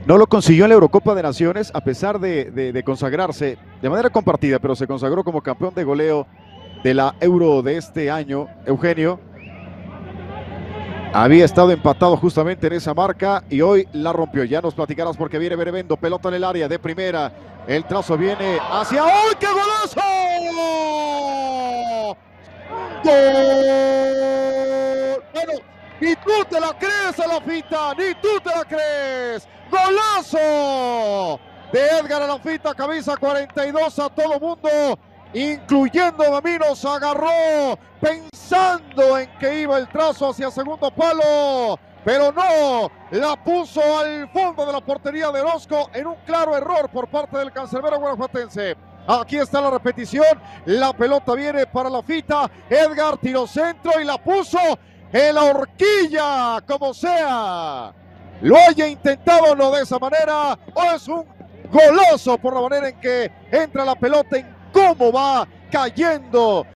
No lo consiguió en la Eurocopa de Naciones, a pesar de consagrarse de manera compartida, pero se consagró como campeón de goleo de la Euro de este año. Eugenio había estado empatado justamente en esa marca y hoy la rompió. Ya nos platicarás porque viene Benevendo, pelota en el área de primera. El trazo viene hacia ¡oh, qué golazo! ¡Gol! Bueno, ni tú te la crees a la fita, ni tú te la crees. ¡Golazo! De Edgar Alafita, camisa 42, a todo mundo, incluyendo a Maminos, agarró pensando en que iba el trazo hacia segundo palo, pero no, la puso al fondo de la portería de Orozco en un claro error por parte del cancerbero guanajuatense. Aquí está la repetición, la pelota viene para la fita, Edgar tiró centro y la puso en la horquilla, como sea. Lo haya intentado no de esa manera, o es un goloso por la manera en que entra la pelota, en cómo va cayendo